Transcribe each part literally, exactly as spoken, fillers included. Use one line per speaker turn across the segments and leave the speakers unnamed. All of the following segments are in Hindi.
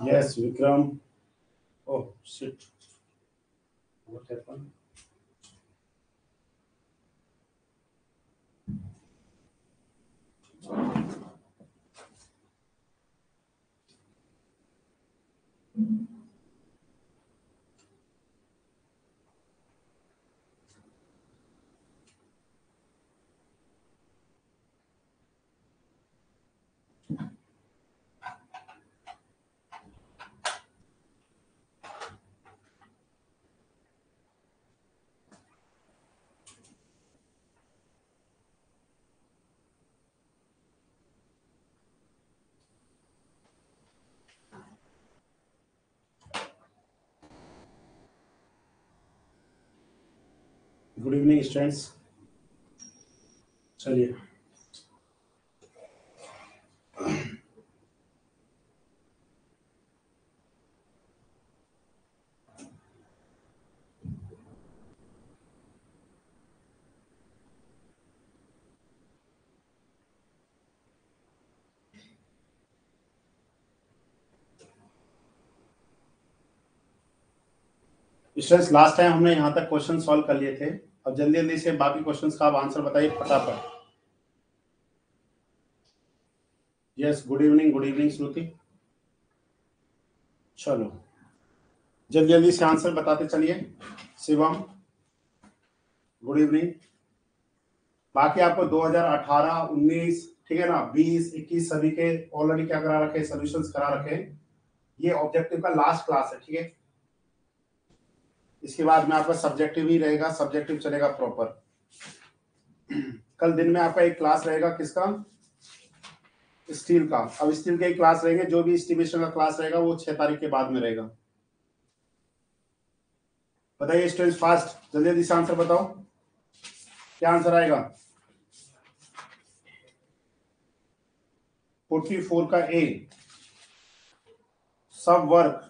Yes, Vikram. Oh, shit. What happened? Good evening students. चलिए, स्टूडेंट्स लास्ट टाइम हमने यहाँ तक क्वेश्चन सॉल्व कर लिए थे। अब जल्दी जल्दी से बाकी क्वेश्चंस का आप आंसर बताइए फटाफट। Yes, good evening, good evening Shruti. चलो जल्दी जल्दी से आंसर बताते चलिए। Shivam, good evening. बाकी आपको दो हज़ार अठारह, उन्नीस, ठीक है ना, बीस, इक्कीस सभी के ऑलरेडी क्या करा रखे, सॉल्यूशंस करा रखे। ये ऑब्जेक्टिव का लास्ट क्लास है, ठीक है। इसके बाद में आपका सब्जेक्टिव ही रहेगा, सब्जेक्टिव चलेगा प्रॉपर। कल दिन में आपका एक क्लास रहेगा किसका, स्टील का। अब स्टील के क्लास रहेंगे, जो भी एस्टिमेशन का क्लास रहेगा वो छह तारीख के बाद में रहेगा। बताइए स्टूडेंट्स, फास्ट जल्दी जल्दी से आंसर बताओ, क्या आंसर आएगा। चौवालीस का ए, सब वर्क,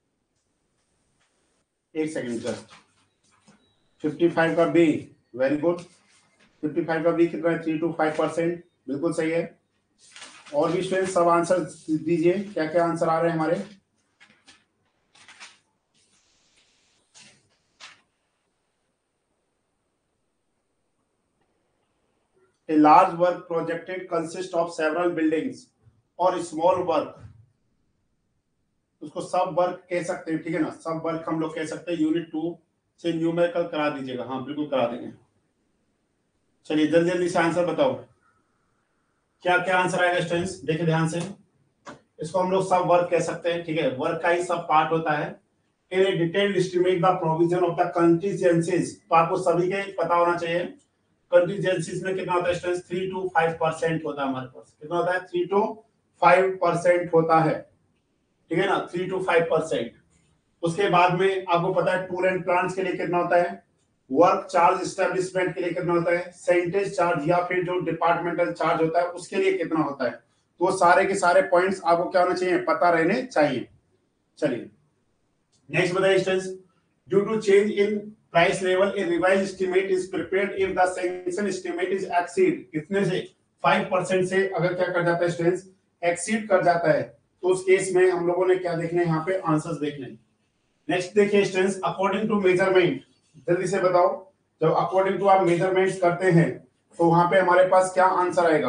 एक सेकंड जस्ट। पचपन का बी, वेरी गुड। पचपन का बी कितना है, थ्री टू फाइव परसेंट, बिल्कुल सही है। और भी स्टूडेंट सब आंसर दीजिए, क्या क्या आंसर आ रहे हैं हमारे। A large work projected consists of several buildings और small work, उसको सब वर्क कह सकते हैं, ठीक है ना। सब वर्क हम लोग कह सकते हैं। यूनिट टू से न्यूमेरिकल करा दीजिएगा। हाँ बिल्कुल करा देंगे। चलिए जल्दी जल्दी से आंसर बताओ, क्या क्या आंसर आएगा स्टूडेंट्स, देखिए ध्यान से। इसको हम लोग सब वर्क कह सकते हैं, ठीक है। वर्क का ही सब पार्ट होता है। In a detailed estimate the provision of the contingencies, तो आपको सभी के पता होना चाहिए। कंटीजेंसीज में कितना होता है students, three to five percent होता है हमारे पास। कितना होता है, थ्री टू फाइव परसेंट होता है, ठीक है ना, थ्री टू फाइव परसेंट। उसके बाद में आपको पता है टूल एंड प्लांट्स के लिए कितना होता है, वर्क चार्ज एस्टेब्लिशमेंट के लिए कितना होता है, सेंटेज चार्ज या फिर जो डिपार्टमेंटल चार्ज होता है उसके लिए कितना होता है। तो सारे के सारे पॉइंट्स आपको क्या होना चाहिए, पता रहने चाहिए। चलिए नेक्स्ट बताइए students, due to change in price level a revise estimate is prepared if the sanction estimate is exceed, कितने से, फाइव परसेंट से अगर क्या कर जाता है स्टूडेंट्स, एक्सीड कर जाता है, तो उस केस में हम लोगों ने क्या देखना है, यहाँ पे आंसर्स देखने। नेक्स्ट देखिए स्टूडेंट्स, अकॉर्डिंग टू मेजरमेंट, जल्दी से बताओ। जब अकॉर्डिंग टू आप मेजरमेंट्स करते हैं तो वहां पे हमारे पास क्या आंसर आएगा।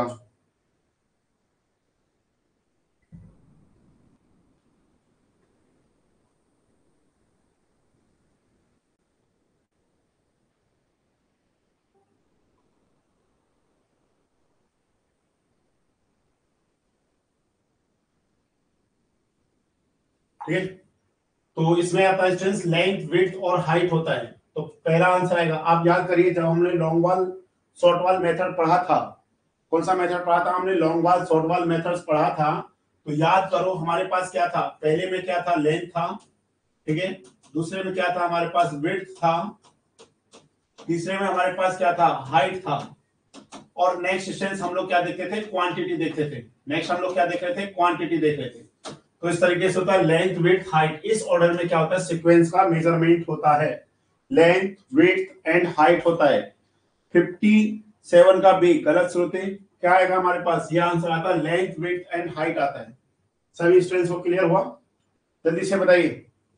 ठीक है, तो इसमें आता है स्टूडेंट्स लेंथ, विड्थ और हाइट होता है। तो पहला आंसर आएगा, आप याद करिए जब हमने लॉन्ग वाल शॉर्ट वाल मेथड पढ़ा था, कौन सा मेथड पढ़ा था हमने, लॉन्ग वाल शॉर्ट वाल मेथड्स पढ़ा था। तो याद करो हमारे पास क्या था, पहले में क्या था, लेंथ था, ठीक है। दूसरे में क्या था हमारे पास, विड्थ था। तीसरे में हमारे पास क्या था, हाइट था। और नेक्स्ट स्टेंस हम लोग क्या देखते थे, क्वांटिटी देखते थे। नेक्स्ट हम लोग क्या देख रहे थे, क्वांटिटी देख रहे थे। तो इस तरीके से होता है लेंथ, विड्थ, हाइट। इस ऑर्डर में क्या होता है, सीक्वेंस का मेजरमेंट होता है। लेंथ, विड्थ एंड हाइट होता है। सत्तावन का बी गलत श्रुति, क्या आएगा हमारे पास, ये आंसर आता है लेंथ, विड्थ एंड हाइट आता है। सभी स्टूडेंट्स को क्लियर हुआ। जल्दी से बताइए।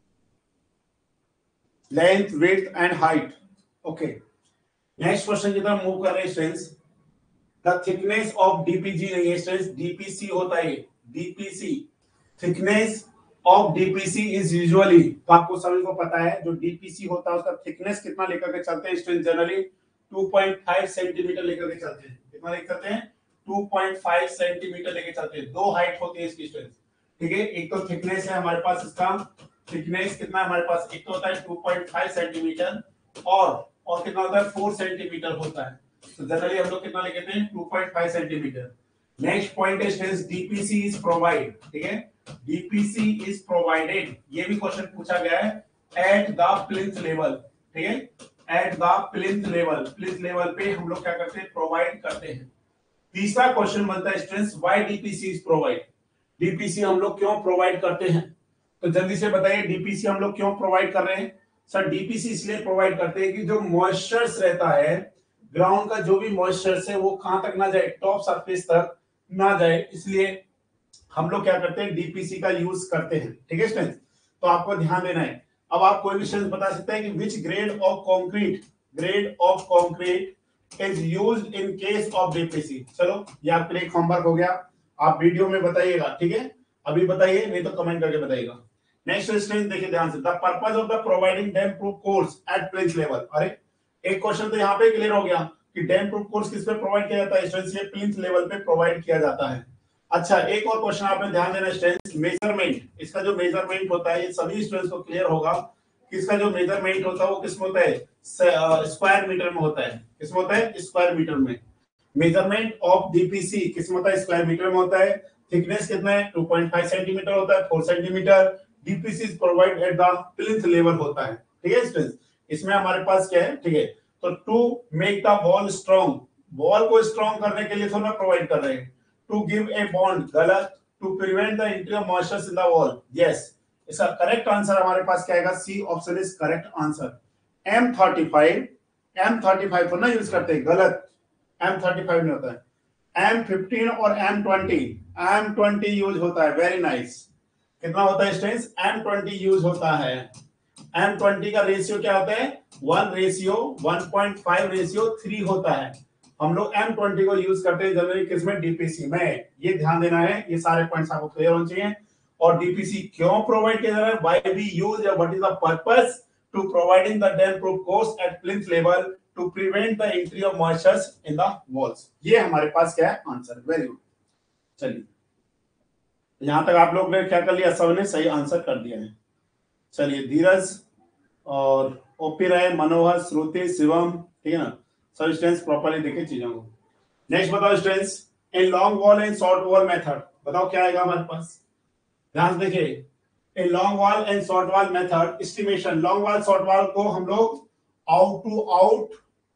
Length, width and height. Okay, next question की तरफ मूव कर रहे हैं students. The thickness of DPG नहीं है स्टूडेंट्स, डीपीसी होता है। DPC, thickness of DPC is usually, तो आपको सभी को पता है जो डीपीसी होता है उसका थिकनेस कितना लेकर के चलते हैं student, generally two point five centimetre लेकर के चलते हैं। कितना लेकर चलते हैं? टू पॉइंट फाइव सेंटीमीटर लेकर चलते हैं। दो हाइट होती है इसकी स्टूडेंट, ठीक है। एक तो थिकनेस है हमारे पास, इसका थिकनेस कितना है हमारे पास, एक तो होता है टू पॉइंट फाइव सेंटीमीटर और और कितना होता है फोर सेंटीमीटर होता है। तो जनरली हम लोग कितना लेके हैं, two point five centimetre. Next point is DPC is provide, ठीक है। डीपीसी इज प्रोवाइडेड, ये भी क्वेश्चन पूछा गया है एट द प्लिंथ लेवल, ठीक है। At the plinth level, plinth level पे हम लोग क्या करते हैं, प्रोवाइड करते हैं। तीसरा क्वेश्चन बनता है students, why DPC is provide, DPC हम लोग क्यों प्रोवाइड करते हैं? तो जल्दी से बताइए डीपीसी हम लोग क्यों प्रोवाइड कर रहे हैं? सर डीपीसी इसलिए प्रोवाइड करते हैं कि जो मॉइस्चर्स रहता है ग्राउंड का, जो भी मॉइस्चर्स है वो कहां तक ना जाए, टॉप सरफेस तक ना जाए, इसलिए हम लोग क्या करते हैं, डीपीसी का यूज करते हैं, ठीक है स्टूडेंट्स। तो आपको ध्यान देना है। अब आप कोई भी स्टूडेंट बता सकते हैं कि which grade of concrete, grade of concrete is used in case of DPC. चलो ये आपके लिए होमवर्क हो गया, आप वीडियो में बताइएगा, ठीक है। अभी बताइए, नहीं तो कमेंट करके बताइएगा। नेक्स्ट स्टूडेंट देखिए ध्यान से, the purpose of the providing damp proof course at plinth level. अरे एक क्वेश्चन तो यहाँ पे क्लियर हो गया कि डैम प्रूफ कोर्स किस पे प्रोवाइड किया जाता है स्टूडेंट्स, ये प्लिंथ लेवल पे प्रोवाइड किया जाता है। अच्छा एक और क्वेश्चन आपने ध्यान देना स्टूडेंट्स, मेजरमेंट, इसका जो मेजरमेंट होता है ये सभी स्टूडेंट्स को क्लियर होगा कि इसका जो मेजरमेंट होता है वो किसमें होता है, स्क्वायर मीटर में होता है। किसमें होता है, स्क्वायर मीटर में। मेजरमेंट ऑफ डीपीसी किसमें होता है, स्क्वायर मीटर में होता है। थिकनेस कितना है, टू पॉइंट फाइव सेंटीमीटर होता है, four centimetre. DPC is provide at the plinth level होता है, ठीक है स्टूडेंट्स। इसमें हमारे पास क्या है, ठीक है। तो to make the wall strong, wall को स्ट्रॉन्ग करने के लिए थोड़ा प्रोवाइड कर रहे हैं। टू गिव ए बॉन्ड, गलत। To prevent the entry of moisture in the wall, yes. इसका करेक्ट आंसर हमारे पास क्या आएगा, C option is correct answer. M thirty five, M thirty five को ना यूज करते, गलत। एम थर्टी फाइव नहीं होता है, एम फिफ्टीन और M twenty, M twenty use होता है, वेरी नाइस। कितना होता है स्टूडेंट्स, एम ट्वेंटी यूज होता है। एम ट्वेंटी का रेशियो क्या होता है, one ratio one point five ratio three होता है। हम लोग एम ट्वेंटी को यूज करते हैं जनरली किसमें, डीपीसी में। ये ध्यान देना है, ये सारे पॉइंट्स आपको क्लियर होने चाहिए। और डीपीसी क्यों प्रोवाइड किया जा रहा है, why we use, what is the purpose to providing the damp proof course at plinth level to prevent the entry of moistures in the walls. ये हमारे पास क्या है आंसर, वेरी गुड। चलिए यहां तक आप लोग ने क्या कर लिया, सबने सही आंसर कर दिया है। चलिए धीरज और ओपी राय, मनोहर, श्रुति, शिवम, ठीक है ना, सब स्टूडेंट्स प्रॉपर्ली देखे चीजों को। नेक्स्ट बताओ students, in long wall and short wall method, बताओ क्या आएगा हमारे पास, ध्यान से देखिए। In long wall and short wall method estimation, long wall short wall को हम लोग आउट टू आउट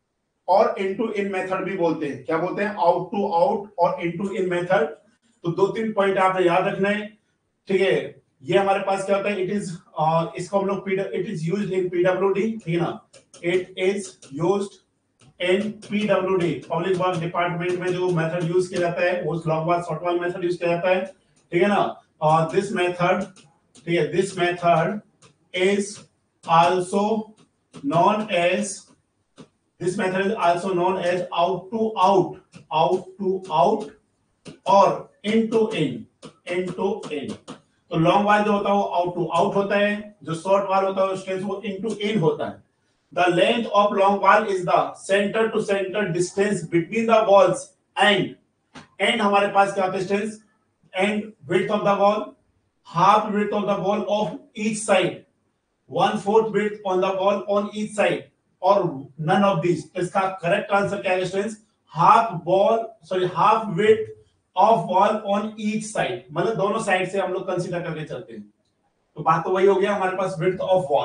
और इनटू इन मेथड भी बोलते हैं। क्या बोलते हैं, आउट टू आउट और इनटू इन मेथड। तो दो तीन पॉइंट आपने याद रखना है, ठीक है। ये हमारे पास क्या होता है, इट इज uh, इसको हम लोग it is used in PWD, ठीक है ना, it is used in PWD, public work department में जो मेथड यूज किया जाता है वो long wall short wall method use किया जाता है, ठीक है ना। दिस मेथड, ठीक है, this method is also known as This method is also known as out to out, out to out और in to in, in to in। तो लॉन्ग वाल जो होता है वो आउट टू आउट होता है, जो शॉर्ट वाल होता है स्ट्रेस वो इन टू इन होता है। The length of long wall is the centre to centre distance between the walls and and हमारे पास क्या होता है distance, and width of the wall, half width of the wall of each side, one fourth width on the wall on each side और नन ऑफ दिस। तो इसका करेक्ट आंसर क्या है students, half wall sorry half width of wall on each side, मतलब दोनों साइड से हम लोग कंसीडर करके चलते हैं। तो बात तो वही हो गया हमारे पास, विड्थ ऑफ वॉल।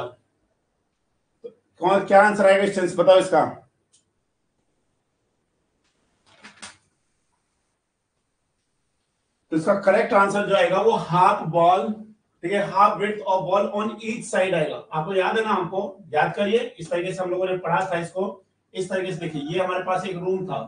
कौन क्या आंसर आएगा स्टूडेंट्स, बताओ इसका। तो इसका करेक्ट आंसर जो आएगा वो हाफ वॉल, ठीक है, half width of wall on each side आएगा। आपको याद है ना, हमको याद करिए, इस तरीके से हम लोगों ने पढ़ा था इसको, इस तरीके से देखिए। ये हमारे पास एक रूम था,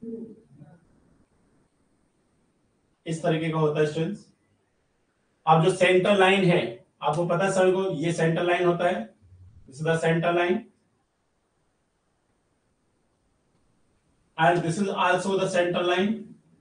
इस तरीके का होता है स्टूडेंट्स। अब जो सेंटर लाइन है, आपको पता है सभी को, ये सेंटर लाइन होता है, this is the centre line and this is also the centre line,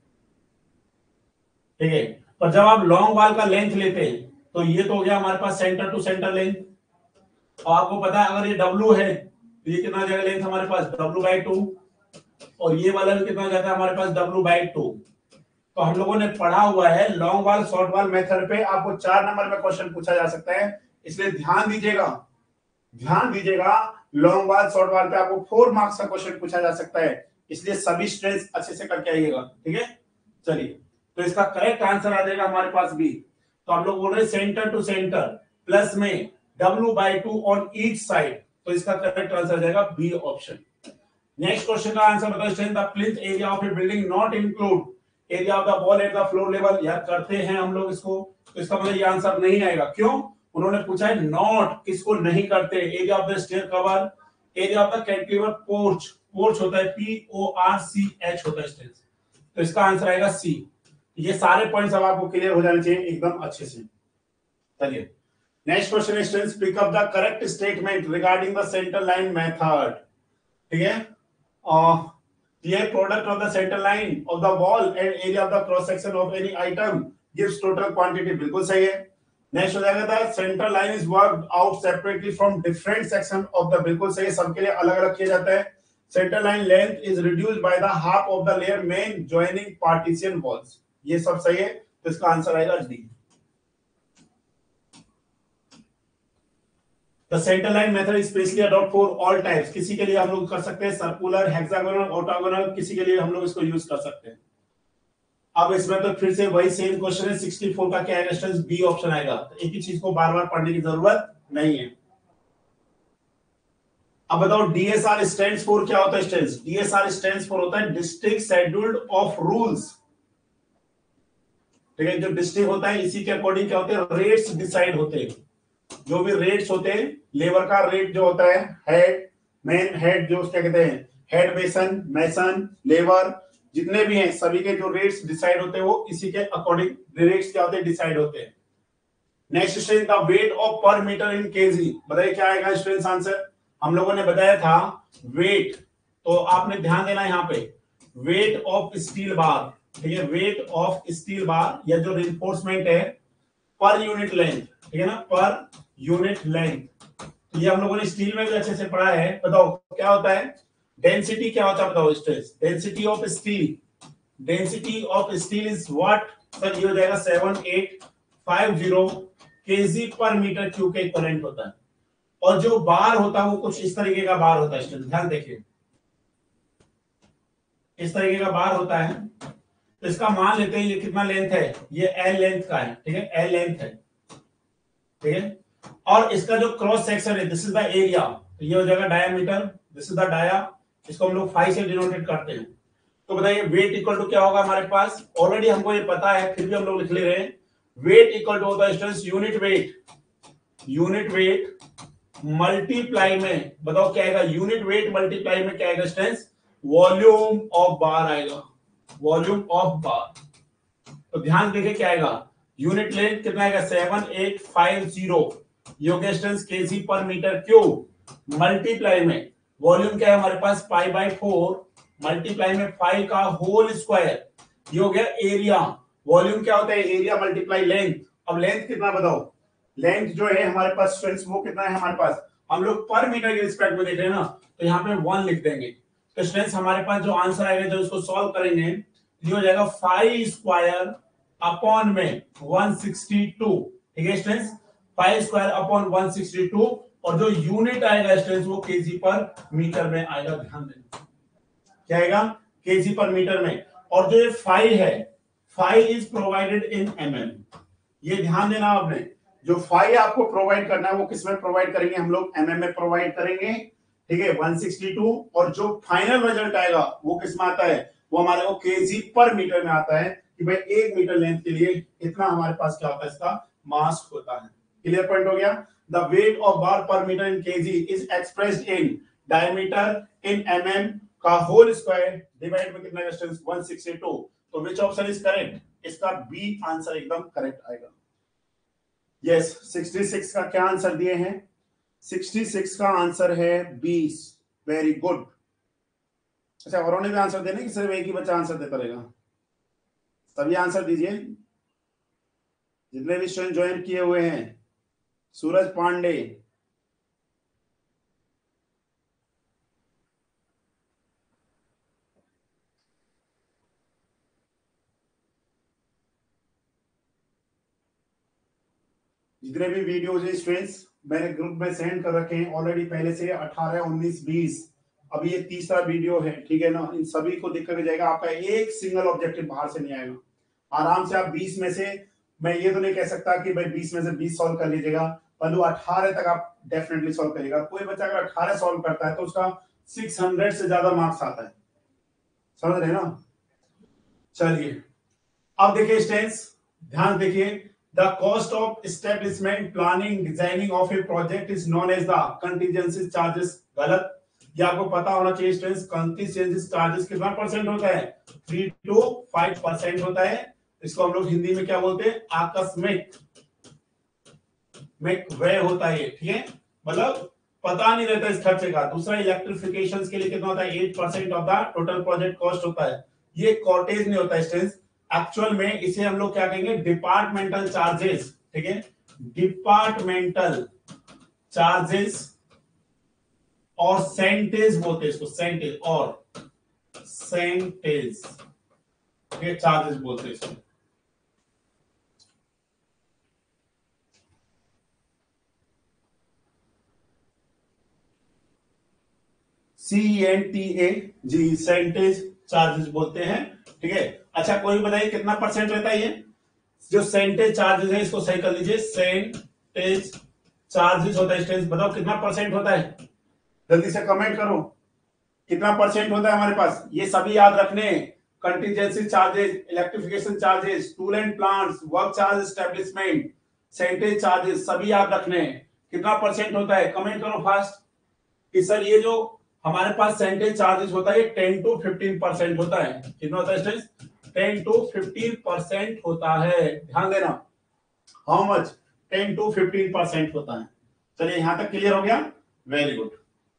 ठीक है। पर जब आप लॉन्ग वाल का लेंथ लेते हैं तो ये तो हो गया हमारे पास सेंटर टू सेंटर लेंथ, और आपको पता है अगर ये W है तो ये कितना जाएगा लेंथ हमारे पास W बाई टू, और ये वाला भी कितना जाता है हमारे पास W बाई टू। तो हम लोगों ने पढ़ा हुआ है लॉन्ग वाल शॉर्ट वाल मेथड पे आपको चार नंबर में क्वेश्चन पूछा जा सकता है, इसलिए ध्यान दीजिएगा, ध्यान दीजिएगा। लॉन्ग वाल शॉर्ट वाल पे आपको फोर मार्क्स का क्वेश्चन पूछा जा सकता है, इसलिए सभी स्ट्रेंथ अच्छे से करके आइएगा, ठीक है। चलिए, तो इसका करेक्ट आंसर आ जाएगा हमारे पास बी। तो आप लोग बोल रहे सेंटर टू सेंटर प्लस में W by two on each side, तो इसका करेक्ट आंसर आ जाएगा बी ऑप्शन। नेक्स्ट क्वेश्चन का आंसर बताओ student, the plinth area of a building not include area of the wall at the floor level. यार करते हैं हम लोग इसको, तो इसका मतलब ये आंसर नहीं आएगा। क्यों? उन्होंने पूछा है नॉट, किसको नहीं करते। Area of the stair cover, area of the cantilever porch, porch होता है P O R C H होता है स्टूडेंट्स, तो इसका आंसर आएगा सी। ये सारे पॉइंट्स अब आपको क्लियर हो जाने चाहिए एकदम अच्छे से। चलिए नेक्स्ट क्वेश्चन है students, pick up the correct statement regarding the centre line method, ठीक है। और ये product of the centre line of the wall and area of the cross section of any item gives total quantity, बिल्कुल सही है। नेक्स्ट हो जाएगा the centre line is worked out separately from different section of the, बिल्कुल सही है, सबके लिए अलग अलग किया जाता है। Centre line length is reduced by the half of the layer main joining partition walls, ये सब सही है, तो इसका आंसर आएगा D. The center line method is specially adopt for all types, किसी के लिए हम लोग कर सकते हैं सर्कुलर, हेक्सागोनल, ऑक्टागोनल, किसी के लिए हम लोग इसको यूज कर सकते हैं। अब इसमें तो फिर से वही सेम क्वेश्चन है, चौंसठ का क्या आएगा स्टूडेंट्स, बी ऑप्शन आएगा। तो एक ही चीज को बार बार पढ़ने की जरूरत नहीं है। अब बताओ डीएसआर स्टैंड्स फॉर क्या होता है स्टूडेंट्स, डीएसआर स्टैंड्स फॉर होता है डिस्ट्रिक्ट शेड्यूल्ड ऑफ रूल्स, ठीक है। जो डिस्ट्रिक्ट होता है इसी के अकॉर्डिंग क्या होते हैं, रेट्स डिसाइड होते हैं। जो भी रेट्स होते हैं, लेबर का रेट जो होता है, हेड, मेन हेड, जो क्या कहते हैं, हेड मेसन, मैसन, लेबर, जितने भी हैं सभी के जो रेट्स डिसाइड होते हैं वो इसी के अकॉर्डिंग रेट्स क्या होते हैं, डिसाइड होते हैं। Next student, the weight of per metre in KG, बताइए क्या आएगा स्टूडेंट्स आंसर। हम लोगों ने बताया था वेट, तो आपने ध्यान देना यहाँ पे, वेट ऑफ स्टील बार, ठीक है, वेट ऑफ स्टील बार या जो रिइंफोर्समेंट है पर यूनिट लेंथ, ठीक है ना, पर यूनिट लेंथ, तो ये हम लोगों ने स्टील में भी अच्छे से पढ़ा है। बताओ क्या होता है, डेंसिटी क्या होता है, बताओ stress, density of steel, density of steel is what, sir ये हो जाएगा seven eight five zero KG per metre cube के इक्विवेलेंट होता है। और जो बार होता है वो कुछ इस तरीके का बार होता है, ध्यान देखिए, इस तरीके का बार होता है। तो इसका मान लेते हैं ये कितना लेंथ है, ये एल लेंथ का है, ठीक है, एल लेंथ है, ठीक है। और इसका जो क्रॉस सेक्शन है, दिस इज द एरिया, तो ये हो जाएगा diameter, this is the dia, इसको हम लोग फाइव से डिनोटेट करते हैं। तो बताइए वेट इक्वल टू क्या होगा हमारे पास, ऑलरेडी हमको ये पता है फिर भी हम लोग लिख ले रहे हैं। वेट इक्वल टू होता है students unit weight, unit weight multiply में, बताओ क्या आएगा, यूनिट वेट मल्टीप्लाई में क्या आएगा स्टूडेंट्स, वॉल्यूम ऑफ बार आएगा, वॉल्यूम ऑफ बार। तो ध्यान देखिए क्या आएगा, यूनिट लेंथ कितना आएगा सेवन एट फाइव जीरो, योगेस्टेंस kg per metre cube, multiply में वॉल्यूम क्या है हमारे पास पाई बाई फोर, मल्टीप्लाई में फाइव का होल स्क्वायर, ये हो गया एरिया। वॉल्यूम क्या होता है, एरिया मल्टीप्लाई लेंथ। अब लेंथ कितना बताओ, लेंथ जो है हमारे पास स्टूडेंट्स वो कितना है हमारे पास, हम लोग पर मीटर के रिस्पेक्ट में देख रहे हैं ना, तो यहाँ पे वन लिख देंगे। तो स्टूडेंट्स हमारे पास जो आंसर आएगा जब इसको सॉल्व करेंगे ये हो जाएगा फाइव स्क्वायर अपॉन में वन सिक्सटी टू, ठीक है students, five square upon one sixty two, और जो यूनिट आएगा स्टूडेंट्स वो केजी पर मीटर में आएगा, ध्यान देना क्या आएगा, केजी पर मीटर में। और जो ये फाइव है, five is provided in mm, ये ध्यान देना आपने, जो फाइव आपको प्रोवाइड करना है वो किस में प्रोवाइड करेंगे, हम लोग एमएम में प्रोवाइड करेंगे, ठीक है, वन सिक्सटी टू। और जो फाइनल रिजल्ट आएगा वो किस में आता है, वो हमारे को केजी पर मीटर में आता है, कि भाई एक मीटर लेंथ के लिए इतना हमारे पास क्या होता है, इसका मास होता है। क्लियर पॉइंट हो गया। The weight of bar per metre in kg is expressed in diameter in mm का होल स्क्वायर डिवाइड में कितना डिस्टेंस वन सिक्सटी टू, तो विच ऑप्शन इज करेक्ट? इसका बी आंसर एकदम करेक्ट आएगा। यस, सिक्सटी सिक्स का क्या आंसर दिए हैं? सिक्सटी सिक्स का आंसर है बी। Very good. अच्छा, औरों ने भी आंसर देने कि सिर्फ एक ही बच्चा आंसर देता रहेगा? सभी आंसर दीजिए, जितने भी स्टूडेंट ज्वाइन किए हुए हैं। सूरज पांडे, जितने भी वीडियोज हैं स्टूडेंट्स मैंने ग्रुप में सेंड कर रखे हैं ऑलरेडी पहले से, अठारह उन्नीस बीस, अभी ये तीसरा वीडियो है, ठीक है ना। इन सभी को देख करके जाएगा, आपका एक सिंगल ऑब्जेक्टिव बाहर से नहीं आएगा। आराम से आप बीस में से, मैं ये तो नहीं कह सकता कि भाई बीस में से बीस सॉल्व कर लीजिएगा, परंतु अठारह तक आप डेफिनेटली सॉल्व करिएगा। कोई बच्चा अगर अठारह सॉल्व करता है तो उसका सिक्स हंड्रेड से ज्यादा मार्क्स आता है, समझ रहे ना। चलिए अब देखिए स्टूडेंट्स, ध्यान देखिए, the cost of establishment planning designing of a project is known as the contingency charges. गलत, ये आपको पता होना चाहिए स्टूडेंट्स। कंटीजेंसी चार्जेस कितना परसेंट होता है? थ्री टू फाइव परसेंट होता है। इसको हम लोग हिंदी में क्या बोलते हैं? आकस्मिक में व्यय होता है, ठीक है, मतलब पता नहीं रहता इस खर्चे का। दूसरा, इलेक्ट्रिफिकेशन के लिए कितना होता है? Eight percent of the total project cost होता है। ये कॉटेज नहीं होता स्टूडेंट्स, एक्चुअल में इसे हम लोग क्या कहेंगे? डिपार्टमेंटल चार्जेस, ठीक है, डिपार्टमेंटल चार्जेस और सेंटेज बोलते हैं इसको, सेंटेज और सेंटेज ये चार्जेस बोलते हैं इसको। C N T A G, centage charges बोलते हैं, ठीक है। अच्छा, कोई बताइए कितना परसेंट रहता है ये जो सेंटेज चार्जेस है? इसको सही कर लीजिए, सेंटेज चार्जेस होता है स्टूडेंट्स, बताओ कितना परसेंट होता है? जल्दी से कमेंट करो, कितना परसेंट होता है हमारे पास? ये सभी याद रखने, contingency charges, electrification charges, tool and plants, work charge establishment, centage charges, सभी याद रखने। कितना परसेंट होता है? कमेंट करो फास्ट कि सर ये जो हमारे पास सेंटेज चार्जेस होता है टेन टू फिफ्टीन परसेंट होता है। कितना होता है students? Ten to fifteen percent होता है, ध्यान देना। How much? Ten to fifteen percent होता है। चलिए यहां तक क्लियर हो गया, very good.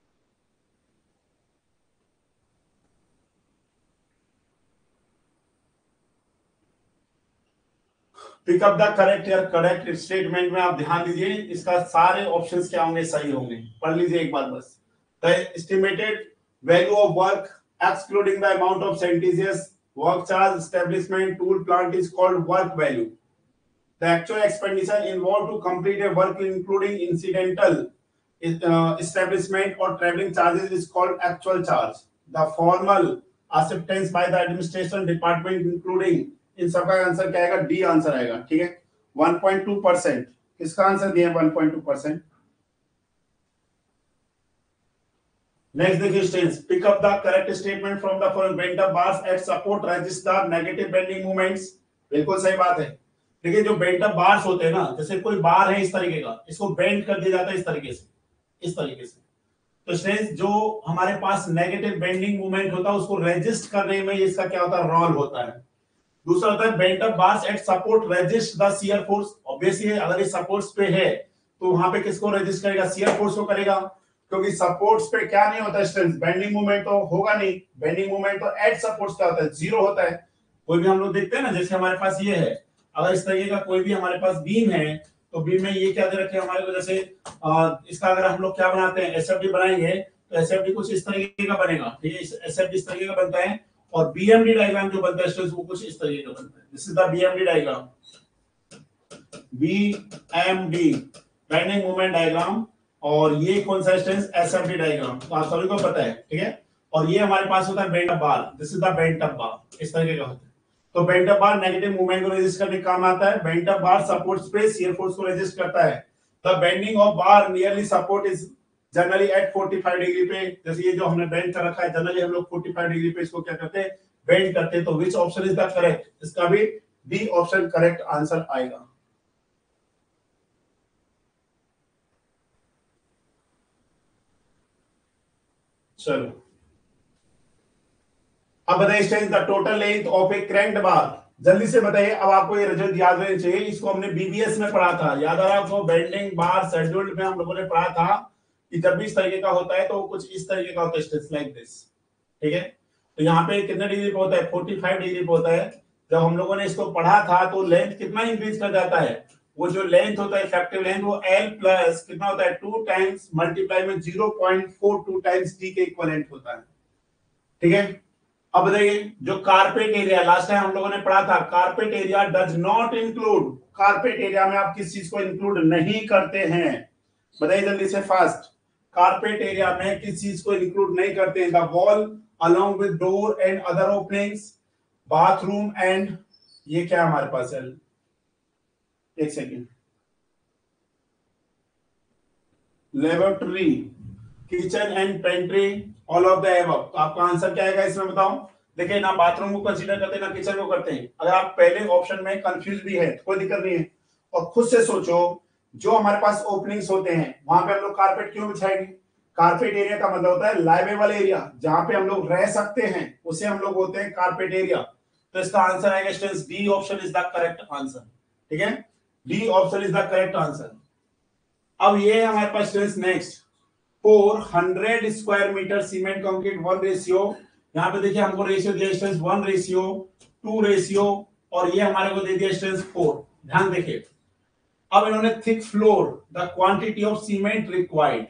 Pickup the correct या करेक्ट स्टेटमेंट में आप ध्यान दीजिए, इसका सारे ऑप्शंस क्या होंगे? सही होंगे। पढ़ लीजिए एक बार बस। The estimated value of work excluding the amount of centages, work charge, establishment, tool, plant is called work value. The actual expenditure involve to complete a work including incidental establishment or traveling charges is called actual charge. The formal acceptance by the administration department including, इन सबका आंसर क्या आएगा? डी आंसर आएगा, ठीक है। वन पॉइंट टू परसेंट किसका आंसर दिया? One point two percent. Next देखिए students, pick up the correct statement from the following, bend up bars at support resist the negative bending movements. बिल्कुल सही बात है। देखिए जो बेंड अप बार्स होते हैं ना, जैसे कोई बार है इस तरीके का, इसको बेंड कर दिया जाता है इस तरीके से, इस तरीके से। तो स्टूडेंट्स जो हमारे पास नेगेटिव बेंडिंग मूवमेंट होता है उसको रेजिस्ट करने में इसका क्या होता है? रोल होता है। दूसरा होता है bent up bars at support resist the shear force. Obviously अगर ये सपोर्ट्स पे है तो वहां पे किसको रेजिस्ट करेगा? शियर फोर्स को करेगा, क्योंकि सपोर्ट्स पे क्या नहीं होता स्ट्रेंथ? बेंडिंग मूवमेंट तो होगा नहीं। बेंडिंग मूवमेंट तो एट सपोर्ट्स का होता है, जीरो होता है। कोई भी हम लोग देखते हैं ना, जैसे हमारे पास ये है, अगर इस तरीके का कोई भी हमारे पास बीम है तो बीम में ये क्या दे रखे हमारे को, जैसे इसका अगर हम लोग क्या बनाते हैं, एसएफडी बनाएंगे तो एसएफडी कुछ इस तरीके का बनेगा, ठीक है, एसएफडी इस तरीके का बनता है। और बीएमडी डायग्राम जो बनता है वो कुछ इस तरीके का बनता है। This is the BMD diagram, BMD bending moment diagram. और ये कौन सा स्ट्रेंथ? एसएफडी डायग्राम, तो आप सभी को पता है, ठीक है। और ये हमारे पास होता है bent up bar, this is the bent up bar, इस तरीके का होता है। तो bent up bar negative movement को रेजिस्ट करने काम आता है। Bent up bar support space shear force को रेजिस्ट करता है। The bending of bar nearly support is generally at forty five degree पे, जैसे ये जो हमने बेंड कर रखा है जनरली हम लोग फोर्टी फाइव डिग्री पे इसको क्या करते हैं? बेंड करते हैं। तो which option is the correct? इसका भी डी ऑप्शन करेक्ट आंसर आएगा। चलो अब बताइए strength the total length of a cranked bar, जल्दी से बताइए। अब आपको ये रिजल्ट याद रहना चाहिए, इसको हमने बीबीएस में पढ़ा था, याद आ रहा है आपको? बेंडिंग बार शेड्यूल्ड में हम लोगों ने पढ़ा था कि जब भी इस तरीके का होता है तो कुछ इस तरीके का होता है, स्ट्रेस लाइक दिस, ठीक है। तो यहाँ पे कितने डिग्री पे होता है? पैंतालीस डिग्री पे होता है। जब हम लोगों ने इसको पढ़ा था तो लेंथ कितना इंक्रीज कर जाता है? वो जो लेंथ होता है इफेक्टिव लेंथ, वो एल प्लस कितना होता है? टू टाइम्स मल्टीप्लाई में zero point four two times D के इक्विवेलेंट होता है, ठीक है। अब बताइए जो कारपेट एरिया, लास्ट टाइम हम लोगों ने पढ़ा था, carpet area does not include, carpet area में आप किस चीज को इंक्लूड नहीं करते हैं? बताइए जल्दी से फास्ट। कारपेट एरिया में किस चीज को इंक्लूड नहीं करते हैं? The wall along with door and other openings, bathroom and, ये क्या हमारे पास है, एक second, laboratory, kitchen and pantry, all of the above. तो आपका आंसर क्या आएगा इसमें बताओ? देखिए ना बाथरूम को कंसीडर करते हैं ना किचन को करते हैं। अगर आप पहले ऑप्शन में कंफ्यूज भी है तो कोई दिक्कत नहीं है, और खुद से सोचो जो हमारे पास ओपनिंग्स होते हैं वहां पे हम लोग कारपेट क्यों बिछाएंगे? कारपेट एरिया का मतलब होता है लाइवेबल एरिया, जहां पे हम लोग रह सकते हैं उसे हम लोग बोलते हैं कारपेट एरिया। तो इसका आंसर आएगा students D option is the correct answer, ठीक है। D option is the correct answer. अब ये हमारे पास students next four hundred square metre cement concrete one ratio, यहाँ पे देखिए हमको रेशियो दिया students one ratio two ratio, और ये हमारे को दे दिया स्टूडेंट्स फोर। ध्यान देखिए अब इन्होंने thick floor, the quantity of cement required,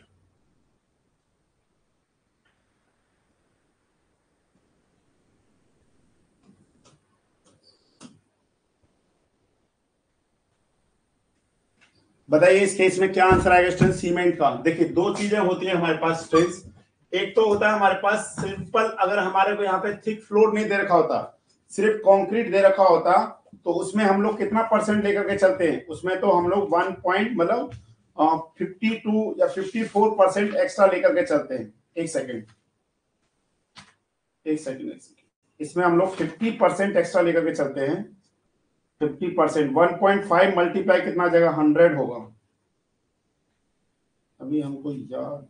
बताइए इस केस में क्या आंसर आएगा स्टूडेंट सीमेंट का? देखिए दो चीजें होती हैं हमारे पास स्टूडेंट्स, एक तो होता है हमारे पास सिंपल, अगर हमारे को यहाँ पे थिक फ्लोर नहीं दे रखा होता, सिर्फ कंक्रीट दे रखा होता, तो उसमें हम लोग कितना परसेंट लेकर के चलते हैं? उसमें तो हम लोग वन पॉइंट मतलब फिफ्टी टू या फिफ्टी फोर परसेंट एक्स्ट्रा लेकर के चलते हैं। एक सेकेंड एक सेकेंड एक सेकेंड इसमें हम लोग फिफ्टी परसेंट एक्स्ट्रा लेकर के चलते हैं। Fifty percent one point five multiply कितना जगह हंड्रेड होगा, अभी हमको याद,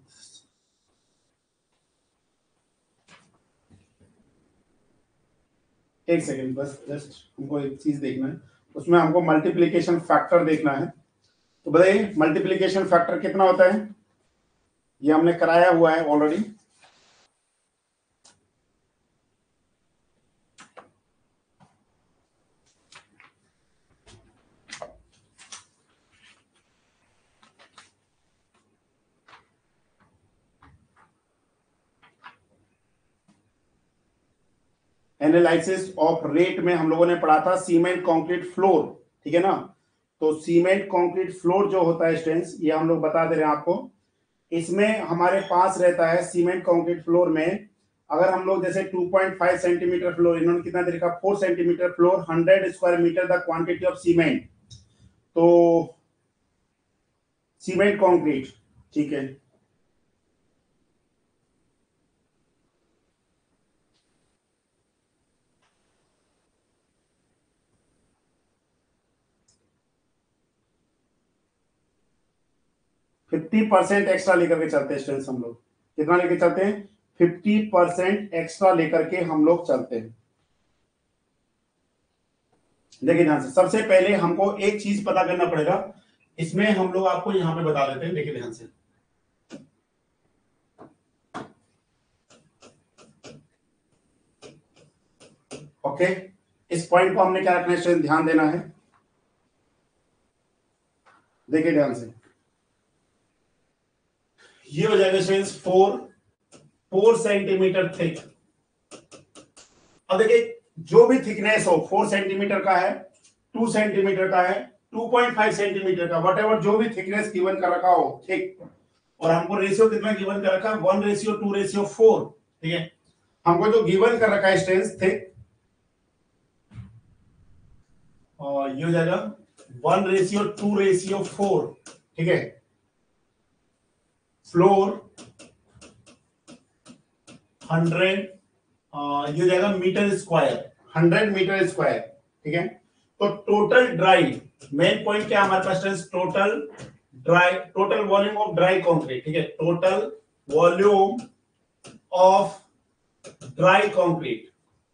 एक सेकेंड बस, जस्ट हमको एक चीज देखना है, उसमें हमको मल्टीप्लीकेशन फैक्टर देखना है। तो बताइए मल्टीप्लीकेशन फैक्टर कितना होता है? ये हमने कराया हुआ है ऑलरेडी। एनालिसिस ऑफ रेट में हम लोगों ने पढ़ा था सीमेंट कंक्रीट फ्लोर, ठीक है ना। तो सीमेंट कंक्रीट फ्लोर जो होता है स्टूडेंट्स, ये हम लोग बता दे रहे हैं आपको, इसमें हमारे पास रहता है सीमेंट कंक्रीट फ्लोर में, अगर हम लोग जैसे two point five centimetre floor, इन्होंने कितना दे रखा? Four centimetre floor, hundred square metre the quantity of cement, तो सीमेंट कंक्रीट, ठीक है। फिफ्टी परसेंट एक्स्ट्रा लेकर के चलते हैं स्टूडेंट्स हम लोग, कितना लेकर चलते हैं? फिफ्टी परसेंट एक्स्ट्रा लेकर के हम लोग चलते हैं। देखिए ध्यान से, सबसे पहले हमको एक चीज पता करना पड़ेगा, इसमें हम लोग आपको यहां पे बता देते हैं, देखिए ध्यान से। ओके, इस पॉइंट को हमने क्या रखना है, ध्यान देना है। देखिए ध्यान से, ये हो जाएगा students four four centimetre thick. अब देखिए जो भी थिकनेस हो, फोर सेंटीमीटर का है, टू सेंटीमीटर का है, टू पॉइंट फाइव सेंटीमीटर का, वट एवर जो भी थिकनेस गिवन कर रखा हो, ठीक। और हमको रेशियो कितना गिवन कर रखा है? One ratio two ratio four, ठीक है। हमको जो गिवन कर रखा है स्ट्रेंथ थिक, और ये हो जाएगा one ratio two ratio four, ठीक है। फ्लोर हंड्रेड, ये हो जाएगा metre square, hundred metre square, ठीक है। तो टोटल ड्राई, मेन पॉइंट क्या हमारे पास? Total dry, total volume of dry concrete, ठीक है। Total volume of dry concrete,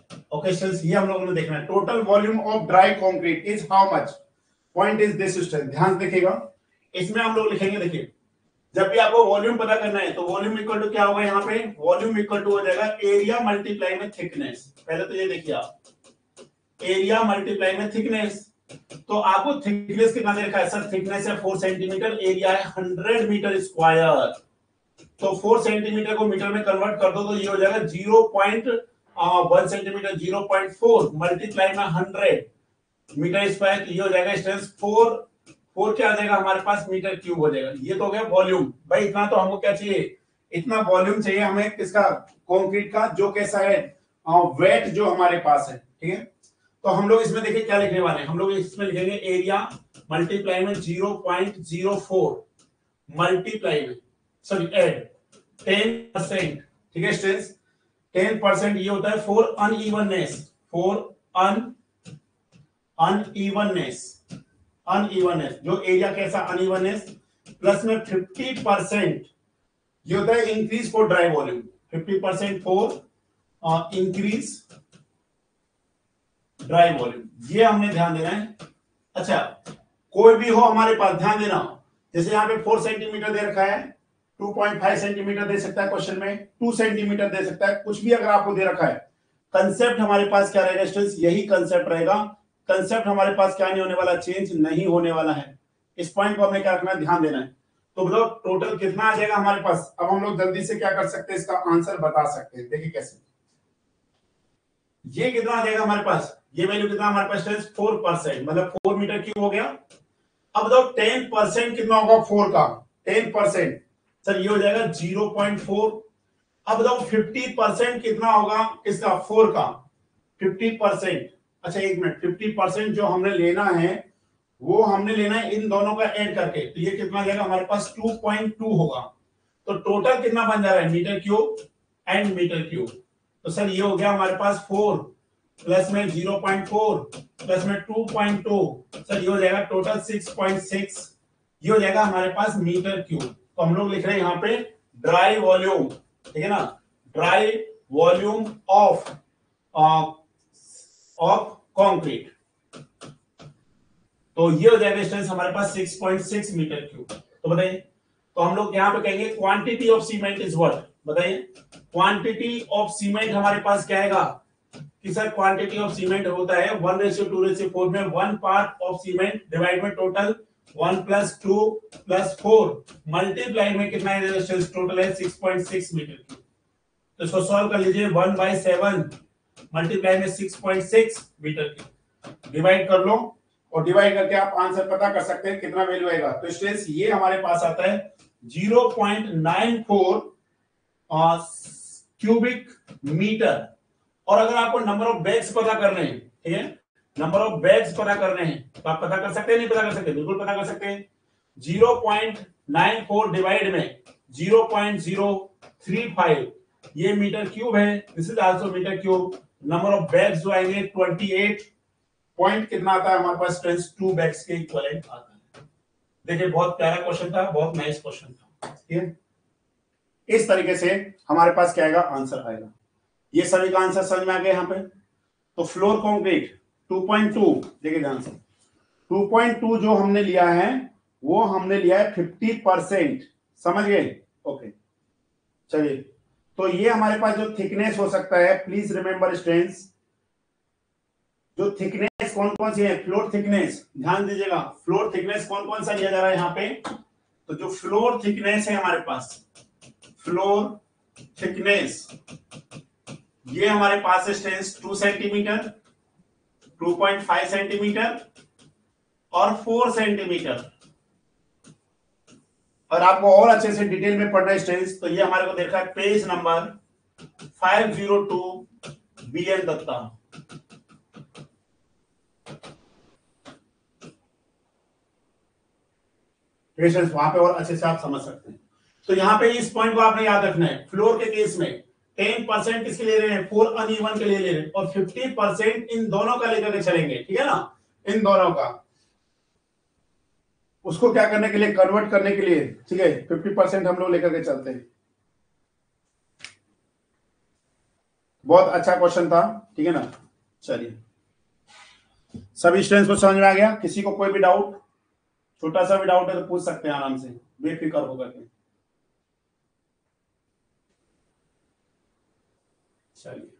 okay students, ये हम लोगों ने देखना है। Total volume of dry concrete is how much, point is this student, ध्यान से देखिएगा। इसमें हम लोग लिखेंगे, देखिए जब भी आपको वॉल्यूम पता करना है तो वॉल्यूम इक्वल टू क्या होगा, यहाँ पे वॉल्यूम इक्वल टू हो जाएगा एरिया मल्टीप्लाई में थिकनेस। पहले तो ये देखिए आप, एरिया मल्टीप्लाई में थिकनेस। तो आपको थिकनेस कितना दे रखा है सर, थिकनेस है फोर सेंटीमीटर, एरिया है हंड्रेड मीटर स्क्वायर। तो फोर सेंटीमीटर को मीटर में कन्वर्ट कर दो तो ये हो जाएगा zero point one centimetre, zero point four multiply में हंड्रेड मीटर स्क्वायर, ये हो जाएगा स्ट्रेंथ फोर। फोर क्या आ जाएगा हमारे पास, मीटर क्यूब हो जाएगा। ये तो हो गया वॉल्यूम। भाई इतना तो हमको क्या चाहिए, इतना वॉल्यूम चाहिए हमें किसका, कंक्रीट का, जो कैसा है वेट जो हमारे पास है, ठीक है। तो हम लोग इसमें देखिए क्या लिखने वाले हैं, हम लोग इसमें लिखेंगे एरिया मल्टीप्लाई में zero point zero four multiply में सॉरी एड टेन परसेंट, ठीक है स्टूडेंट्स। टेन परसेंट ये होता है for unevenness, for un unevenness, unevenness जो एरिया कैसा अनइवननेस, प्लस में फिफ्टी परसेंट ये होता है increase for dry volume, fifty percent for increase dry volume, ये हमने ध्यान देना है। अच्छा कोई भी हो हमारे पास, ध्यान देना, जैसे यहाँ पे फोर सेंटीमीटर दे रखा है, टू पॉइंट फाइव सेंटीमीटर दे सकता है क्वेश्चन में, टू सेंटीमीटर दे सकता है, कुछ भी अगर आपको दे रखा है, कंसेप्ट हमारे पास क्या रहेगा स्टूडेंट्स, यही कंसेप्ट रहेगा। कंसेप्ट हमारे पास क्या नहीं होने वाला, चेंज नहीं होने वाला है। इस पॉइंट को हमें क्या रखना है, ध्यान देना है। तो बताओ टोटल कितना आ जाएगा हमारे पास। अब हम लोग जल्दी से क्या कर सकते हैं, इसका आंसर बता सकते हैं। देखिए कैसे, ये कितना आ जाएगा हमारे पास, ये वैल्यू कितना हमारे पास है, फोर परसेंट, मतलब फोर मीटर क्यूब हो गया। अब बताओ टेन परसेंट कितना होगा फोर का, टेन परसेंट सर ये हो जाएगा जीरो पॉइंट फोर। अब बताओ फिफ्टी परसेंट कितना होगा इसका, फोर का फिफ्टी परसेंट। अच्छा एक मिनट, फिफ्टी परसेंट जो हमने लेना है वो हमने लेना है इन दोनों का ऐड करके, तो ये कितना जाएगा हमारे पास टू पॉइंट टू होगा। तो टोटल कितना बन जा रहा है, metre cube and metre cube. तो सर ये हो गया हमारे पास फोर प्लस में जीरो पॉइंट फोर प्लस में टू पॉइंट टू, सर ये हो जाएगा टोटल सिक्स पॉइंट सिक्स, ये हो जाएगा हमारे पास मीटर क्यूब। तो हम लोग लिख रहे हैं यहाँ पे ड्राई वॉल्यूम, ठीक है ना, dry volume of of concrete. तो ये हो जाएगा स्टूडेंट्स हमारे पास six point six metre cube. तो बताइए, तो हम लोग यहाँ पे कहेंगे quantity of cement is what, बताइए क्वांटिटी ऑफ सीमेंट हमारे पास क्या आएगा कि सर क्वांटिटी ऑफ सीमेंट होता है one ratio two ratio four में one part of cement divide में total one plus two plus four multiply में कितना है टोटल है six point six metre cube. तो इसको सॉल्व कर लीजिए, वन बाई सेवन मल्टीप्लाई में six point six metre cube, divide कर लो और डिवाइड करके आप आंसर पता कर सकते हैं कितना वैल्यू आएगा। तो स्टूडेंट्स ये हमारे पास आता है zero point nine four cubic metre. और अगर आपको नंबर ऑफ बैग्स पता करने हैं, ठीक है, नंबर ऑफ बैग्स पता करने हैं तो आप पता कर सकते हैं, नहीं पता कर सकते, बिल्कुल पता कर सकते हैं। Zero point nine four divide में zero point zero three five ये मीटर क्यूब है, this is also metre cube. Number of bags जो आएंगे ट्वेंटी एट पॉइंट कितना आता है हमारे पास स्ट्रेंथ, टू बैग्स के इक्विवेलेंट आता है। देखिए बहुत प्यारा क्वेश्चन था, बहुत नाइस क्वेश्चन था, ठीक है। इस तरीके से हमारे पास क्या आएगा, आंसर आएगा। ये सभी का आंसर समझ में आ गया यहाँ पे। तो floor concrete two point two, देखिए ध्यान से, टू पॉइंट टू जो हमने लिया है वो हमने लिया है फिफ्टी परसेंट, समझ गए, ओके। चलिए, तो ये हमारे पास जो थिकनेस हो सकता है, प्लीज रिमेंबर स्टूडेंट्स, जो थिकनेस कौन कौन सी है, फ्लोर थिकनेस, ध्यान दीजिएगा, फ्लोर थिकनेस कौन कौन सा लिया जा रहा है यहाँ पे। तो जो फ्लोर थिकनेस है हमारे पास, फ्लोर थिकनेस ये हमारे पास है strength two centimetre, two point five centimetre और फोर सेंटीमीटर। और आपको और अच्छे से डिटेल में पढ़ना है स्ट्रेंथ, तो ये हमारे को देखा है page number five zero two B N Datta. वहां पे और अच्छे से आप समझ सकते हैं। तो यहाँ पे इस पॉइंट को आपने याद रखना है, फ्लोर के केस में टेन परसेंट किसके ले रहे हैं, फोर अनइवन के लिए ले रहे हैं, और फिफ्टी परसेंट इन दोनों का लेकर के चलेंगे, ठीक है ना, इन दोनों का, उसको क्या करने के लिए, कन्वर्ट करने के लिए, ठीक है, फिफ्टी परसेंट हम लोग लेकर के चलते हैं। बहुत अच्छा क्वेश्चन था, ठीक है ना। चलिए, सभी स्टूडेंट्स को समझ में आ गया? किसी को कोई भी डाउट, छोटा सा भी डाउट है तो पूछ सकते हैं आराम से, बेफिक्र होकर के। चलिए,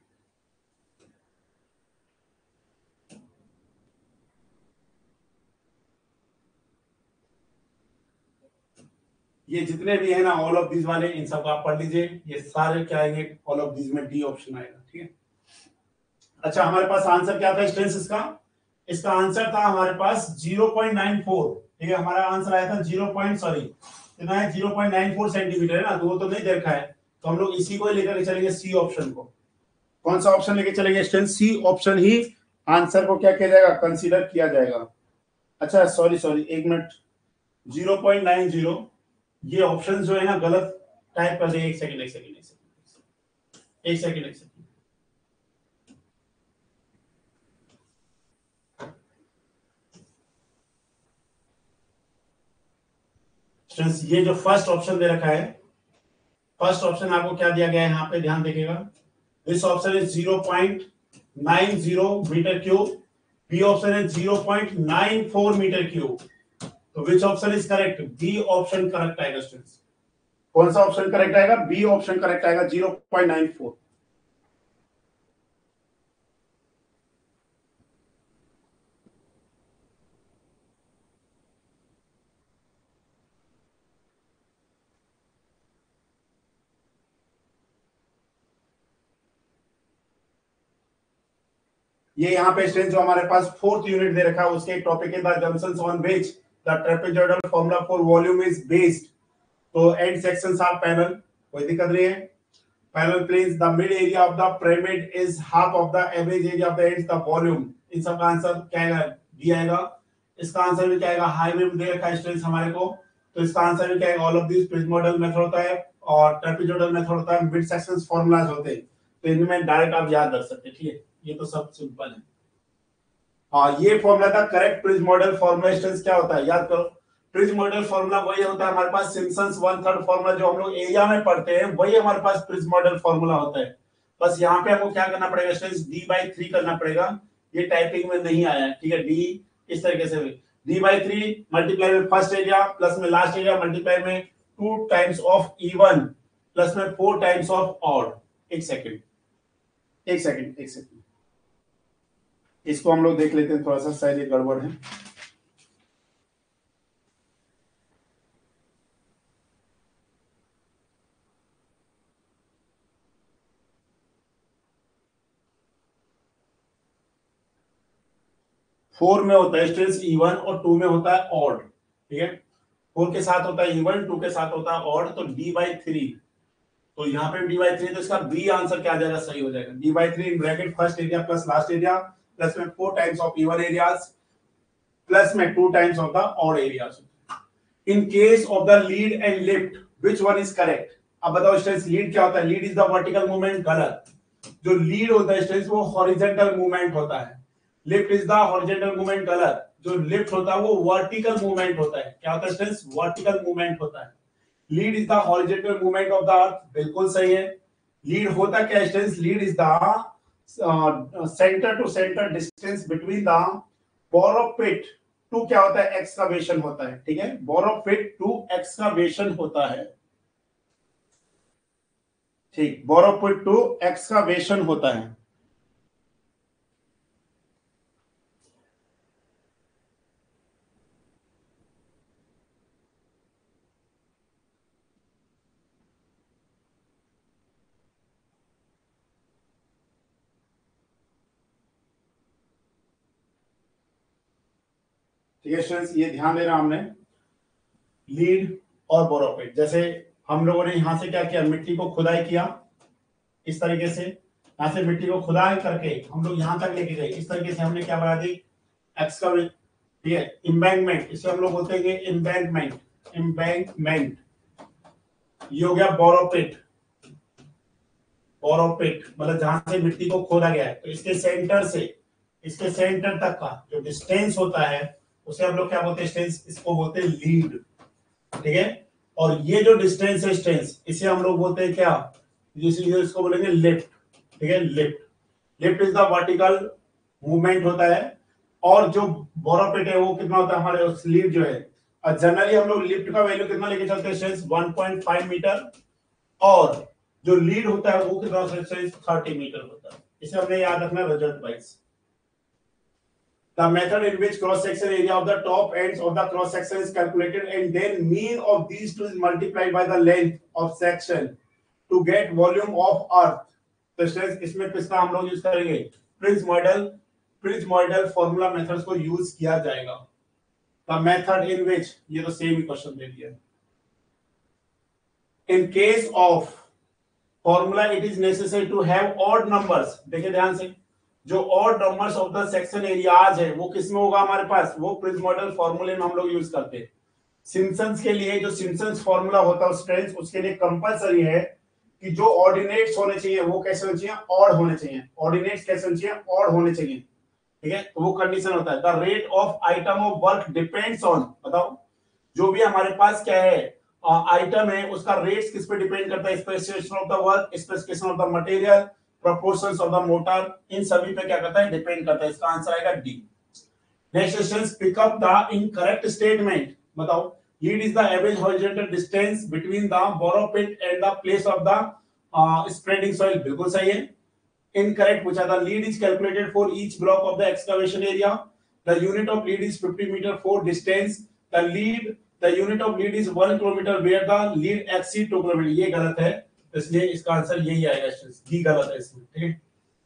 ये जितने भी है ना ऑल ऑफ दीज वाले, इन सब आप पढ़ लीजिए। ये सारे क्या आएंगे? ऑल ऑफ दीज में डी ऑप्शन आएगा, ठीक है। अच्छा, हमारे पास आंसर क्या था स्टूडेंट्स इसका? इसका आंसर था हमारे पास ज़ीरो पॉइंट नाइन फोर, ठीक है। हमारा आंसर आया था जीरो पॉइंट सॉरी कितना है, zero point nine four centimetre है ना, तो वो तो नहीं देखा है, तो हम लोग इसी को ही लेकर के चलेंगे, सी ऑप्शन को। कौन सा ऑप्शन लेके चलेंगे स्टूडेंट? सी ऑप्शन ही आंसर को क्या किया जाएगा? कंसीडर किया जाएगा। अच्छा सॉरी सॉरी एक minute, zero point nine zero ये ऑप्शन जो है ना गलत टाइप कर दिए। एक सेकंड एक सेकंड एक सेकंड एक सेकंड एक सेकंड स्टूडेंट्स, ये जो फर्स्ट ऑप्शन दे रखा है, फर्स्ट ऑप्शन आपको क्या दिया गया है यहाँ पे, ध्यान देखिएगा। This option is zero point nine zero metre cube, B option is zero point nine four metre cube. तो which option is correct? B option correct आएगा स्टूडेंट्स। कौन सा ऑप्शन करेक्ट आएगा? बी ऑप्शन करेक्ट आएगा, ज़ीरो पॉइंट नाइन फोर। ये यहाँ पे स्टूडेंट जो हमारे पास फोर्थ यूनिट दे रखा है, उसके टॉपिक है the junctions on which the trapezoidal formula for volume is based. तो एंड सेक्शंस ऑफ पैनल, कोई दिक्कत नहीं है। Panel planes, the mid area of the pyramid is half of the average area of the ends, the volume. इन सब का आंसर क्या आएगा? डी आएगा। इसका आंसर भी क्या आएगा? हाईवे में दे रखा है स्टूडेंट्स हमारे को, तो इसका आंसर भी क्या आएगा? All of this prismoidal method होता है और ट्रेपेजॉइडल मेथड होता है, मिड सेक्शंस फार्मूलाज होते हैं, तो इनमें डायरेक्ट आप याद रख सकते हैं, ठीक है। ये तो सब सिंपल है। हाँ, ये फॉर्मूला था करेक्ट प्रिज्मोइडल फॉर्मूला। स्टूडेंट्स क्या होता है याद करो, प्रिज्मोइडल फॉर्मूला वही होता है हमारे पास सिम्पसन्स वन थर्ड फॉर्मूला जो हम लोग एरिया में पढ़ते हैं, वही हमारे पास प्रिज्मोइडल फॉर्मूला होता है। बस यहाँ पे हमको क्या करना पड़ेगा स्टूडेंट्स? डी बाई थ्री करना पड़ेगा। ये टाइपिंग में नहीं आया है, ठीक है। डी इस तरीके से डी बाई थ्री मल्टीप्लाई में फर्स्ट एरिया प्लस में लास्ट एरिया मल्टीप्लाई में two times of even plus में फोर टाइम्स ऑफ ऑड। एक सेकेंड एक सेकेंड एक सेकेंड इसको हम लोग देख लेते हैं, थोड़ा सा शायद ये गड़बड़ है। फोर में होता है स्टूडेंट्स इवन और टू में होता है ऑड, ठीक है। फोर के साथ होता है इवन, टू के साथ होता है ऑड, तो डी बाई थ्री, तो यहाँ पे डी बाई थ्री, तो इसका बी आंसर क्या आ जाएगा? सही हो जाएगा। D by three in bracket first area plus last area plus में four times of even areas plus में two times of the odd areas. In case of the lead and lift which one is correct? अब बताओ स्टूडेंट्स, लीड क्या होता है? Lead is the vertical movement, गलत। जो लीड होता है स्टूडेंट्स वो हॉरिजॉन्टल मूवमेंट होता है। Lift is the horizontal movement, गलत। जो लिफ्ट होता है वो वर्टिकल मूवमेंट होता है। क्या होता है स्टूडेंट्स? वर्टिकल मूवमेंट होता है। Lead is the horizontal movement of the earth, बिल्कुल सही है। लीड होता क्या students? Lead is the centre to centre distance between the borrow pit to क्या होता है? एक्सकवेशन होता है, ठीक है। बोरो पिट टू एक्सकवेशन होता है, ठीक। बोरो पिट टू एक्सकवेशन होता है। ठीक है स्टूडेंट्स, ये ध्यान देना हमने, लीड और बोरोपिट। जैसे हम लोगों ने यहां से क्या किया? मिट्टी को खुदाई किया इस तरीके से, यहां से मिट्टी को खुदाई करके हम लोग यहां तक लेके गए, इस तरीके से हमने क्या बना दी? एक्सकवेट, ठीक है। इम्बैंकमेंट, इसे हम लोग बोलते हैं इम्बैंकमेंट, इम्बैंकमेंट। ये हो गया बोरोपिट। बोरोपिट मतलब जहां से मिट्टी को खोदा गया है, तो इसके सेंटर से इसके सेंटर तक का जो डिस्टेंस होता है उसे हम लोग क्या बोलते हैं? इसको बोलते हैं लीड, ठीक है। और ये जो डिस्टेंस है स्टेंस, इसे हम लोग बोलते हैं क्या? इसलिए इसको बोलेंगे लिफ्ट, ठीक है। Lift lift is the vertical movement होता है, और जो बोरोपिट है वो कितना होता है हमारे लीड जो है। जनरली हम लोग लिफ्ट का वैल्यू कितना लेके चलते हैं वन पॉइंट फाइव मीटर, और जो लीड होता है वो कितना थर्टी मीटर होता है। इसे हमने याद रखना result wise. The method in which cross section area of the top ends of the cross section is calculated and then mean of these two is multiplied by the length of section to get volume of earth. तो स्टूडेंट्स इसमें किसका हम लोग यूज करेंगे prismoidal prismoidal formula methods को यूज किया जाएगा। The method in which, ये तो सेम ही क्वेश्चन दे दिया। In case of formula it is necessary to have odd numbers। देखिए ध्यान से, जो odd numbers of the section areas है वो किसमें होगा हमारे पास, वो प्रिंस मॉडल फॉर्मूले में हम लोग यूज करते हैं। सिम्पसन्स के लिए जो सिम्पसन्स फॉर्मूला होता है स्ट्रेंथ, उसके लिए कंपलसरी है कि जो ऑर्डिनेट्स होने चाहिए वो कैसे होने चाहिए, ऑड होने चाहिए। ऑर्डिनेट्स कैसे होने चाहिए, ऑड होने चाहिए। ठीक है, तो वो कंडीशन होता है। The rate of item of work depends on, बताओ जो भी हमारे पास क्या है आइटम uh, है उसका रेट्स किस पे डिपेंड करता है, specification of the work, specification of the material, proportions of the motor, इन सभी पे क्या करता है डिपेंड करता है। इसका आंसर आएगा D. Next question, pick up the incorrect statement. बताओ lead is the average horizontal distance between the borrow pit and the place of the spreading soil, बिल्कुल सही है। इनकरेक्ट पूछा था, lead is calculated for each block of the excavation area, the unit of lead is fifty metre for distance, the lead the unit of lead is one kilometre where the lead exceed two kilometre. ये गलत है, इसलिए इसका आंसर यही आएगा, डी गलत है इसमें। ठीक है,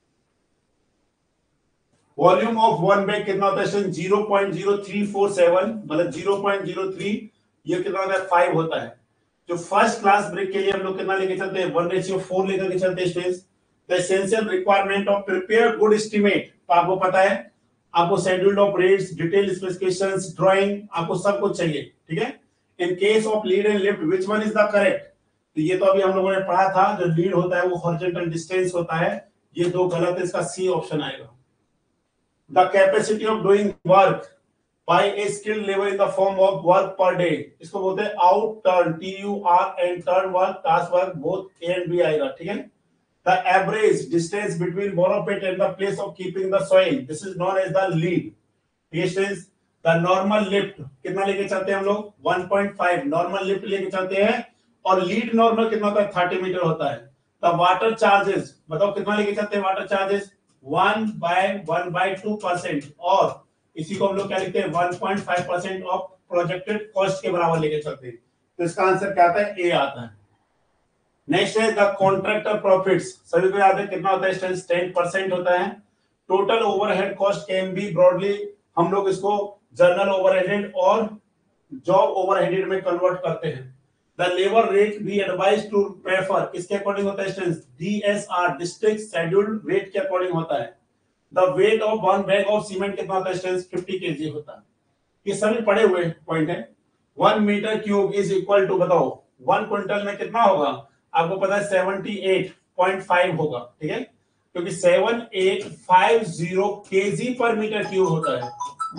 वॉल्यूम ऑफ वन बैग कितना होता है, zero point zero three four seven, मतलब जीरो पॉइंट जीरो थ्री, ये कितना होता है फाइव होता है। जो फर्स्ट क्लास ब्रेक के लिए हम लोग कितना लेके चलते हैं, वन रेशियो फोर लेकर के चलते हैं students. The essential requirement of prepare good estimate, तो आपको पता है, आपको schedule of rates, detail specifications, drawing, आपको सब कुछ चाहिए। ठीक है, in case of lead and lift which one is the correct, तो ये तो अभी हम लोगों ने पढ़ा था, जो लीड होता है वो हॉरिजॉन्टल डिस्टेंस होता है, ये दो गलत है, इसका सी ऑप्शन आएगा। The capacity of doing work by a skilled labour in the form of work per day, इसको बोलते हैं out turn, T U R and turn work, task work, both A and B आएगा। ठीक है, the average distance between borrow pit and the place of keeping the soil, this is known as the lead. Distance the normal lift कितना लेके चलते हैं हम लोग, one point five normal lift लेके चलते हैं, और लीड नॉर्मल कितना होता है, थर्टी मीटर होता है। द वाटर चार्जेस, बताओ कितना लेके चलते हैं water charges, one by one by two percent, और इसी को हम लोग क्या लिखते हैं, one point five percent of projected cost के बराबर लेके चलते हैं। तो इसका आंसर क्या आता है, ए आता है। नेक्स्ट है द कॉन्ट्रैक्टर प्रॉफिट्स, सभी को याद है कितना होता है, टेन परसेंट होता है। Total overhead cost can be broadly, हम लोग इसको जर्नल ओवरहेड और जॉब ओवरहेड में कन्वर्ट करते हैं। The labor rate we advise to prefer किसके अकॉर्डिंग होता है students, D S R district scheduled rate के अकॉर्डिंग होता है। The weight of one bag of cement कितना होता है स्टूडेंट्स, फिफ्टी केजी होता है। ये सभी पढ़े हुए पॉइंट है। One metre cube is equal to, बताओ वन क्विंटल में कितना होगा, आपको पता है सेवेंटी एट पॉइंट फाइव होगा। ठीक है, क्योंकि seven eight five zero KG per metre cube होता है।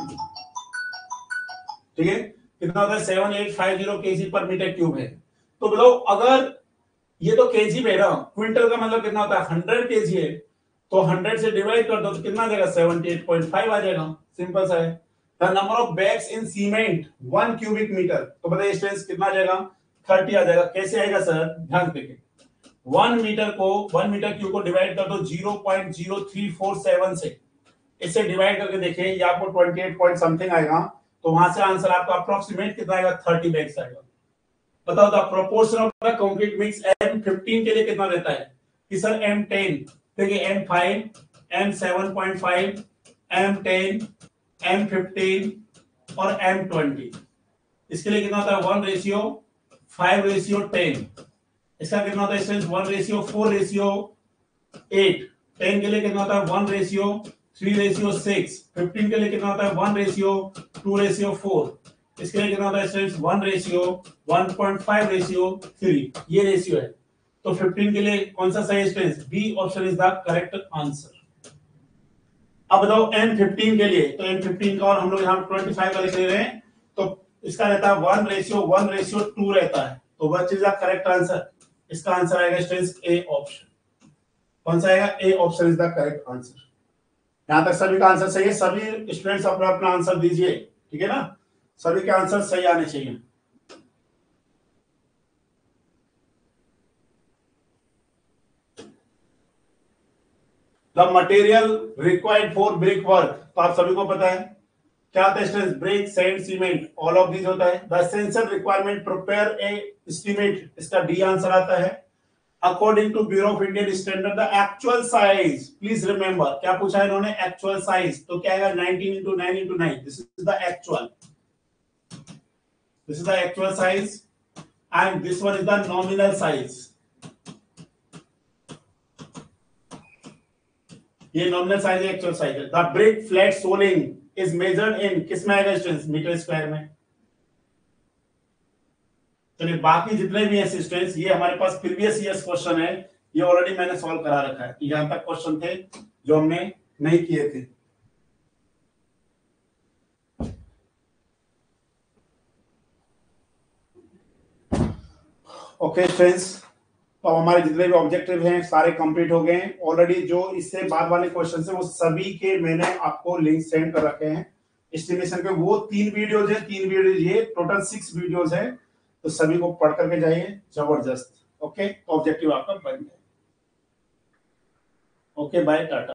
ठीक है, कितना होता है, seven eight five zero KG per metre cube है। तो बोलो अगर ये तो केजी में ना, क्विंटल का मतलब कितना होता है, हंड्रेड केजी है, तो हंड्रेड से डिवाइड कर दो तो कितना आ जाएगा, सेवेंटी एट पॉइंट फाइव आ जाएगा। सिंपल सा है। The number of bags in cement one cubic metre, तो बताइए स्टूडेंट्स कितना आ जाएगा, थर्टी आ जाएगा। कैसे आएगा सर, ध्यान देखिए, वन मीटर को वन मीटर क्यूब को डिवाइड कर दो zero point zero three four seven से, इससे डिवाइड करके देखिए ये आपको ट्वेंटी एट पॉइंट समथिंग आएगा, तो वहां से आंसर आपका अप्रोक्सीमेट कितना आएगा, थर्टी बैग्स आएगा। बताओ the proportion of the concrete mix M fifteen के लिए कितना देता है, कि सर एम टेन, देखिए M five, M seven point five, M ten, M fifteen और एम ट्वेंटी। इसके लिए कितना होता है, one ratio five ratio ten. इसका कितना होता है, one ratio four ratio eight. Ten के लिए कितना होता है, one ratio three ratio six. Fifteen के लिए कितना होता है, one ratio two ratio four. इसके लिए कितना होता है students, one ratio one point five ratio three. ये रेशियो है। तो फिफ्टीन के लिए कौन सा सही है students, B option is the correct answer. अब बताओ एम फिफ्टीन के लिए, तो एम फिफ्टीन का और हम लोग यहाँ ट्वेंटी फाइव का लिख रहे हैं, तो इसका रहता है one ratio one ratio two रहता है, तो वह चीज करेक्ट आंसर। इसका आंसर आएगा स्टूडेंट्स ए ऑप्शन। कौन सा आएगा? A option is the correct answer. यहां तक सभी का आंसर सही है। सभी स्टूडेंट्स अपना अपना आंसर दीजिए, ठीक है ना? सभी के आंसर सही आने चाहिए। The material required for brick work, तो आप सभी को पता है क्या होता है students? Brick, sand, cement, all of these होता है। The essential requirement prepare a estimate, इसका डी आंसर आता है। According to bureau of Indian standard the actual size, please remember क्या पूछा है इन्होंने? एक्चुअल साइज, तो क्या आएगा? Nineteen into nine into nine, this is the actual, this is the actual size and this one is the nominal size. ये नॉमिनल साइज है, एक्चुअल साइज है। The brick flat soling is measured in, किस में आएगा स्टूडेंट्स? मीटर स्क्वायर में। चलिए बाकी जितने भी हैं स्टूडेंट्स, ये हमारे पास प्रीवियस ईयर्स क्वेश्चन है, ये ऑलरेडी मैंने सॉल्व करा रखा है। यहां तक क्वेश्चन थे जो हमने नहीं किए थे। ओके स्टूडेंट्स, तो हमारे जितने भी ऑब्जेक्टिव हैं सारे कंप्लीट हो गए हैं ऑलरेडी। जो इससे बाद वाले क्वेश्चन है वो सभी के मैंने आपको लिंक सेंड कर रखे हैं एस्टिमेशन के। वो तीन वीडियोज है, तीन वीडियोज, ये टोटल सिक्स वीडियोज है, तो सभी को पढ़ करके जाइए। जबरदस्त। ओके, ऑब्जेक्टिव आपका बन गया। Okay bye, Tata.